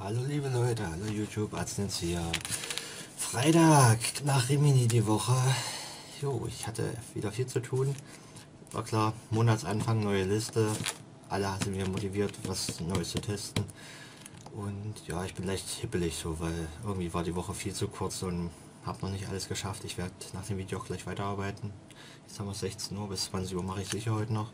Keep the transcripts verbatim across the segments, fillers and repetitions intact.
Hallo liebe Leute, hallo YouTube, Arztnetz hier. Freitag nach Rimini die Woche. Jo, ich hatte wieder viel zu tun. War klar, Monatsanfang, neue Liste. Alle sind wieder motiviert, was Neues zu testen. Und ja, ich bin leicht hippelig so, weil irgendwie war die Woche viel zu kurz und habe noch nicht alles geschafft. Ich werde nach dem Video auch gleich weiterarbeiten. Jetzt haben wir sechzehn Uhr, bis zwanzig Uhr mache ich sicher heute noch.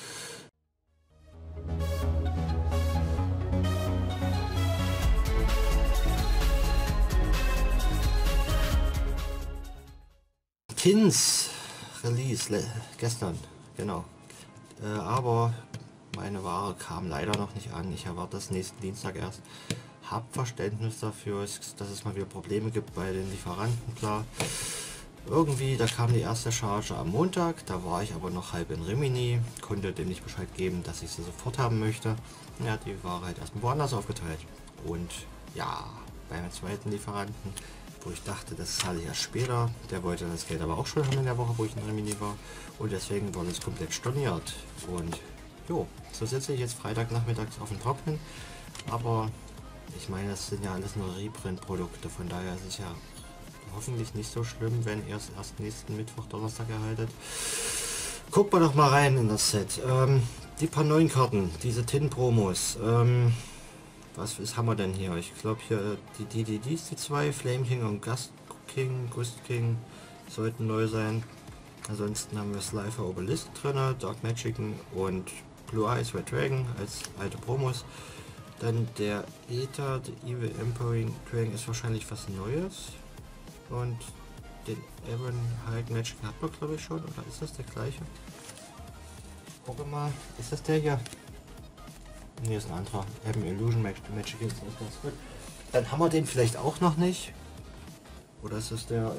Tins Release gestern, genau. Äh, aber meine Ware kam leider noch nicht an. Ich erwarte das nächsten Dienstag erst. Hab Verständnis dafür, dass es mal wieder Probleme gibt bei den Lieferanten, klar. Irgendwie, da kam die erste Charge am Montag, da war ich aber noch halb in Rimini, konnte dem nicht Bescheid geben, dass ich sie sofort haben möchte. Ja, die Ware halt erstmal woanders aufgeteilt. Und ja, beim zweiten Lieferanten, wo ich dachte, das zahle ich erst später, der wollte das Geld aber auch schon haben in der Woche, wo ich in Rimini war. Und deswegen wurde es komplett storniert. Und jo, so sitze ich jetzt Freitagnachmittags auf dem Trocknen. Aber ich meine, das sind ja alles nur Reprint-Produkte, von daher ist es ja hoffentlich nicht so schlimm, wenn ihr es erst nächsten Mittwoch, Donnerstag erhaltet. Guckt mal doch mal rein in das Set. Ähm, die paar neuen Karten, diese Tin-Promos. Ähm, was ist, haben wir denn hier? Ich glaube hier die D D Ds, die zwei, Flame King und Gust King, Gust King sollten neu sein. Ansonsten haben wir Slifer Obelisk drin, Dark Magic und Blue Eyes Red Dragon als alte Promos. Dann der Ether, der Evil Empowering Dragon ist wahrscheinlich was Neues. Und den Evan High Magic hat man glaube ich schon, oder ist das der gleiche? Gucke mal, ist das der hier? Ne, ist ein anderer. Evan Illusion Magic, Magic ist das ganz gut. Dann haben wir den vielleicht auch noch nicht. Oder ist das der?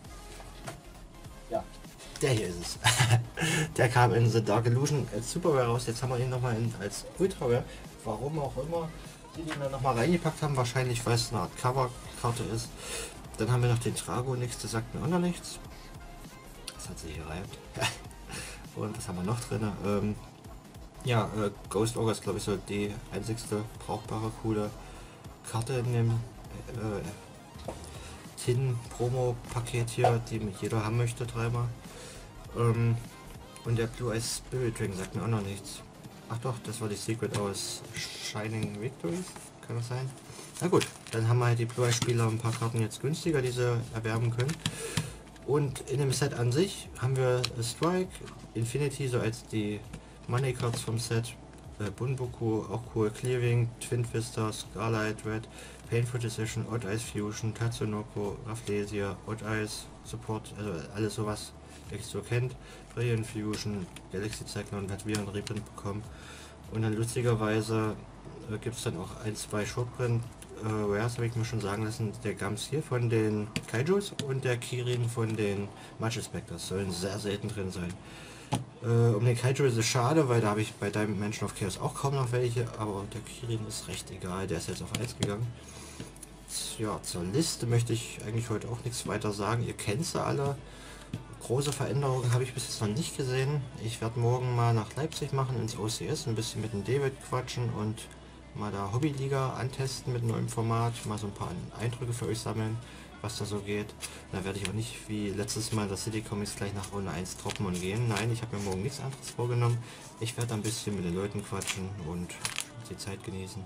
Ja, der hier ist es. Der kam in The Dark Illusion als Super Rare raus. Jetzt haben wir ihn nochmal als Ultra Rare. Warum auch immer. Die, die wir nochmal reingepackt haben, wahrscheinlich weil es eine Art Cover-Karte ist. Dann haben wir noch den Trago, nichts, der sagt mir auch noch nichts. Das hat sich hier reibt. Und was haben wir noch drin? Ähm, ja, äh, Ghost Ogre ist glaube ich so die einzigste brauchbare, coole Karte in dem äh, Tin-Promo-Paket hier, die jeder haben möchte, dreimal. Ähm, und der Blue Eyes Spirit Ring sagt mir auch noch nichts. Ach doch, das war die Secret aus Shining Victories, kann das sein? Na gut, dann haben wir halt die Blue Eyes Spieler ein paar Karten jetzt günstiger, die sie erwerben können. Und in dem Set an sich haben wir Strike, Infinity, so als die Money Cards vom Set, äh, Bunboku, auch cool, Clearing, Twin Twister, Scarlight Red, Painful Decision, Odd Eyes Fusion, Tatsunoko, Rafflesia, Odd Eyes Support, also alles sowas, ihr so kennt, Brilliant Fusion, Galaxy Cyclone, hat wir ein Reprint bekommen. Und dann lustigerweise äh, gibt es dann auch ein, zwei Shortprint äh, Rares, habe ich mir schon sagen lassen, der Gams hier von den Kaijus und der Kirin von den Magic Spectres sollen sehr selten drin sein. Äh, um den Kaiju ist es schade, weil da habe ich bei deinem Menschen of Chaos auch kaum noch welche, aber der Kirin ist recht egal, der ist jetzt auf eins gegangen. Ja, zur Liste möchte ich eigentlich heute auch nichts weiter sagen, ihr kennt sie alle. Große Veränderungen habe ich bis jetzt noch nicht gesehen. Ich werde morgen mal nach Leipzig machen, ins O C S, ein bisschen mit dem David quatschen und mal da Hobbyliga antesten mit neuem Format, mal so ein paar Eindrücke für euch sammeln, was da so geht. Da werde ich auch nicht wie letztes Mal das City Comics gleich nach Runde eins droppen und gehen. Nein, ich habe mir morgen nichts anderes vorgenommen. Ich werde ein bisschen mit den Leuten quatschen und die Zeit genießen.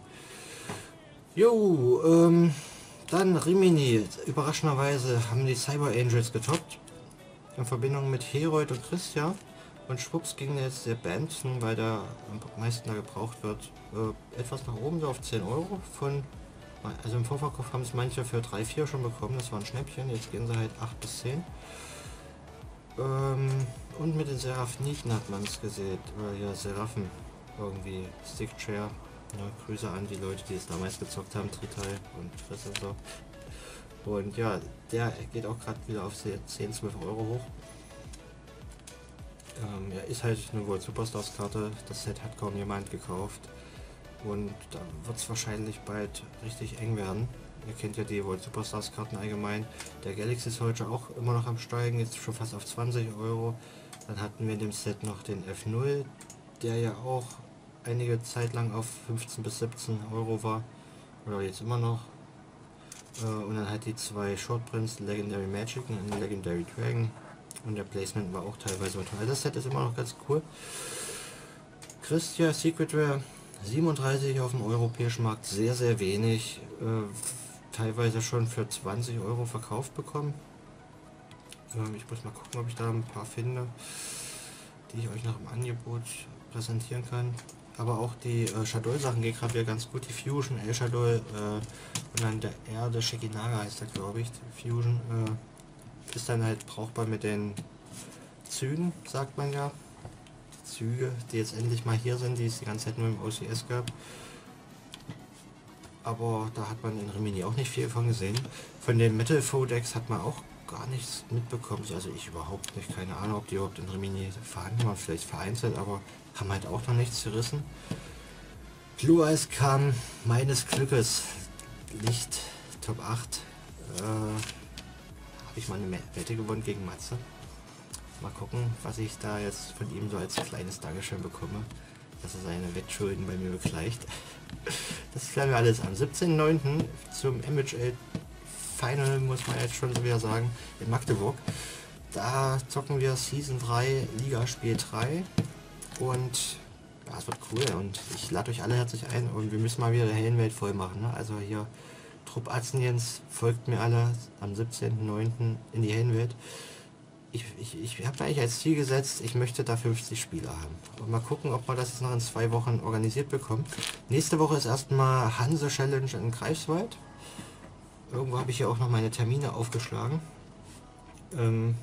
Jo, ähm, dann Rimini. Überraschenderweise haben die Cyber Angels getoppt. In Verbindung mit Herold und Christian. Und schwupps ging jetzt der Benson, weil der am meisten da gebraucht wird, äh, etwas nach oben, so auf zehn Euro. Von, also im Vorverkauf haben es manche für drei, vier schon bekommen, das war ein Schnäppchen, jetzt gehen sie halt acht bis zehn. Ähm, und mit den Seraphniken hat man es gesehen, oder ja, Seraphen, irgendwie, Stick Chair. Ja, Grüße an die Leute, die es damals gezockt haben, Trital und Chris und so. Und ja, der geht auch gerade wieder auf zehn, zwölf Euro hoch. Ähm, er ist halt eine World Superstars Karte, das Set hat kaum jemand gekauft. Und da wird es wahrscheinlich bald richtig eng werden. Ihr kennt ja die World Superstars Karten allgemein. Der Galaxy ist heute auch immer noch am Steigen, jetzt schon fast auf zwanzig Euro. Dann hatten wir in dem Set noch den F null, der ja auch einige Zeit lang auf fünfzehn bis siebzehn Euro war. oder jetzt immer noch. Äh, und dann halt die zwei Shortprints, Legendary Magic und Legendary Dragon. Und der Placement war auch teilweise toll. Das Set ist immer noch ganz cool. Christia Secret Rare siebenunddreißig auf dem europäischen Markt, sehr sehr wenig, äh, teilweise schon für zwanzig Euro verkauft bekommen. Äh, ich muss mal gucken, ob ich da ein paar finde, die ich euch noch im Angebot präsentieren kann. Aber auch die äh, Shadow Sachen gehen gerade wieder ganz gut. Die Fusion, El Shadow äh, und dann der Erde Shekinaga heißt das, glaube ich. Die Fusion äh, ist dann halt brauchbar mit den Zügen, sagt man ja. Züge, die jetzt endlich mal hier sind, die es die ganze Zeit nur im O C S gab. Aber da hat man in Rimini auch nicht viel von gesehen. Von den Metal Fodex hat man auch gar nichts mitbekommen. Also ich überhaupt nicht. Keine Ahnung, ob die überhaupt in Rimini vorhanden waren. Vielleicht vereinzelt, aber haben halt auch noch nichts gerissen. Blue Eyes kam meines Glückes. Licht Top acht. Äh, Habe ich mal eine Wette gewonnen gegen Matze. Mal gucken, was ich da jetzt von ihm so als kleines Dankeschön bekomme, dass er seine Wettschulden bei mir begleicht. Das klären wir alles am siebzehnten neunten zum M H L Final, muss man jetzt schon so wieder sagen, in Magdeburg. Da zocken wir Season drei, Liga Spiel drei und ja, es wird cool und ich lade euch alle herzlich ein und wir müssen mal wieder die Hellenwelt voll machen. Ne? Also hier Trupp Azniens, folgt mir alle am siebzehnten neunten in die Hellenwelt. Ich, ich, ich habe da eigentlich als Ziel gesetzt, ich möchte da fünfzig Spieler haben. Und mal gucken, ob wir das jetzt noch in zwei Wochen organisiert bekommen. Nächste Woche ist erstmal Hanse Challenge in Greifswald. Irgendwo habe ich hier auch noch meine Termine aufgeschlagen. Ähm,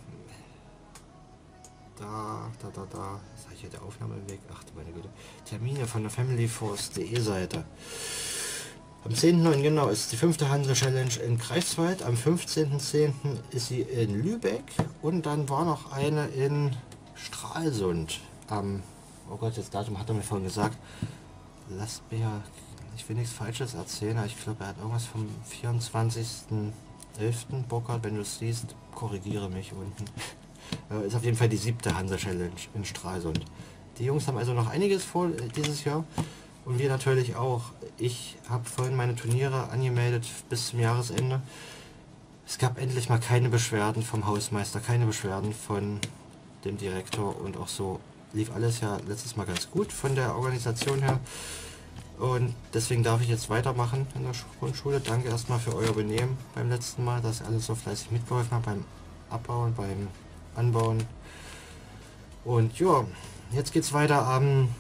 da, da, da, da. Jetzt habe ich hier der Aufnahmeweg. Ach du meine Güte. Termine von der Family Force punkt de Seite. Am zehnten neunten genau ist die fünfte Hanse Challenge in Greifswald, am fünfzehnten zehnten ist sie in Lübeck und dann war noch eine in Stralsund. Am, oh Gott, das Datum hat er mir vorhin gesagt. Lasst mir, ich will nichts Falsches erzählen, aber ich glaube, er hat irgendwas vom vierundzwanzigsten elften Burkhard, wenn du es siehst, korrigiere mich unten. Ist auf jeden Fall die siebte Hanse Challenge in Stralsund. Die Jungs haben also noch einiges vor dieses Jahr. Und wir natürlich auch. Ich habe vorhin meine Turniere angemeldet bis zum Jahresende. Es gab endlich mal keine Beschwerden vom Hausmeister, keine Beschwerden von dem Direktor und auch so lief alles ja letztes Mal ganz gut von der Organisation her. Und deswegen darf ich jetzt weitermachen in der Grundschule. Danke erstmal für euer Benehmen beim letzten Mal, dass ihr alles so fleißig mitgeholfen habt beim Abbauen, beim Anbauen. Und ja, jetzt geht's weiter am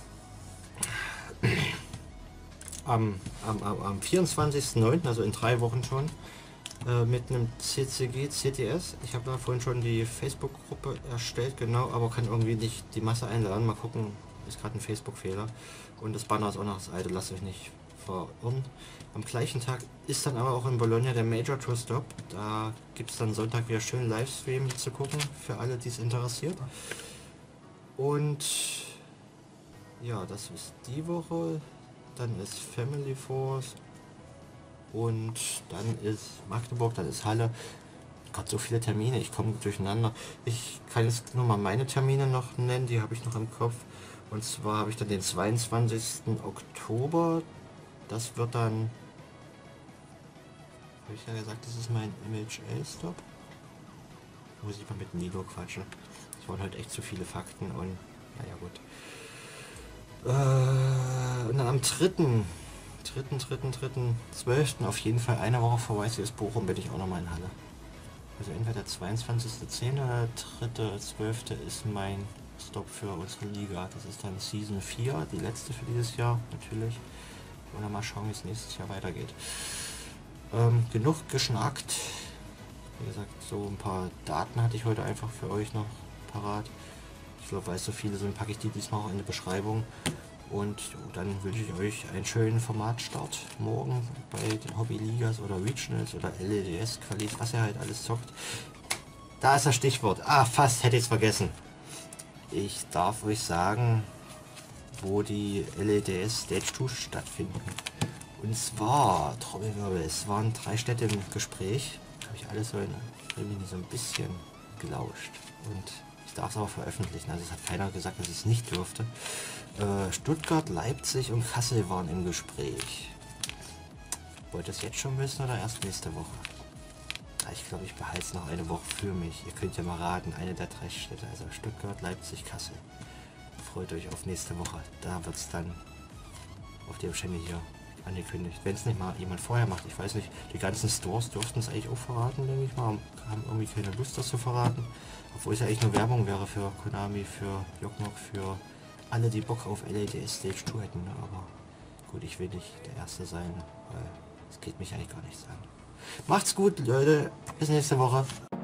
Am, am, am, am vierundzwanzigsten neunten, also in drei Wochen schon, äh, mit einem C C G C T S. Ich habe da vorhin schon die Facebook-Gruppe erstellt, genau, aber kann irgendwie nicht die Masse einladen. Mal gucken, ist gerade ein Facebook-Fehler. Und das Banner ist auch noch das alte, lasst euch nicht verirren. Am gleichen Tag ist dann aber auch in Bologna der Major Tour Stop. Da gibt es dann Sonntag wieder schön Livestream zu gucken, für alle, die es interessiert. Und ja, das ist die Woche. Dann ist Family Force und dann ist Magdeburg, dann ist Halle. Gott, so viele Termine, ich komme durcheinander. Ich kann jetzt nur mal meine Termine noch nennen, die habe ich noch im Kopf. Und zwar habe ich dann den zweiundzwanzigsten Oktober. Das wird dann, habe ich ja gesagt, das ist mein M H L-Stop. Muss ich mal mit Nilo quatschen. Es waren halt echt zu viele Fakten und naja gut. Äh, und dann am dritten dritten, dritten, dritten, zwölften auf jeden Fall eine Woche vor Y C S Bochum bin ich auch nochmal in Halle. Also entweder der zweiundzwanzigste zehnte oder der dritte zwölfte ist mein Stop für unsere Liga. Das ist dann Season vier, die letzte für dieses Jahr natürlich. Und dann mal schauen, wie es nächstes Jahr weitergeht. Ähm, genug geschnackt. Wie gesagt, so ein paar Daten hatte ich heute einfach für euch noch parat. Ich glaube, weil es so viele sind, packe ich die diesmal auch in die Beschreibung. Und dann wünsche ich euch einen schönen Formatstart morgen bei den Hobby-Ligas oder Regionals oder L E D S-Qualis, was ihr halt alles zockt. Da ist das Stichwort. Ah, fast hätte ich es vergessen. Ich darf euch sagen, wo die L E D S Stage zwei stattfinden. Und zwar, Trommelwirbel, es waren drei Städte im Gespräch. Da habe ich alles so, in, so ein bisschen gelauscht. Und ich darf es aber veröffentlichen. Also es hat keiner gesagt, dass ich es nicht durfte. Äh, Stuttgart, Leipzig und Kassel waren im Gespräch. Wollt ihr es jetzt schon wissen oder erst nächste Woche? Ja, ich glaube, ich behalte es noch eine Woche für mich. Ihr könnt ja mal raten, eine der drei Städte, also Stuttgart, Leipzig, Kassel. Freut euch auf nächste Woche. Da wird es dann auf dem Channel hier angekündigt. Wenn es nicht mal jemand vorher macht, ich weiß nicht, die ganzen Stores dürften es eigentlich auch verraten, denke ich mal. Haben irgendwie keine Lust, das zu verraten. Obwohl es ja eigentlich nur Werbung wäre für Konami, für Joknok, für alle, die Bock auf L A D S Stage zwei hätten. Ne? Aber gut, ich will nicht der Erste sein, weil es geht mich eigentlich gar nichts an. Macht's gut, Leute. Bis nächste Woche.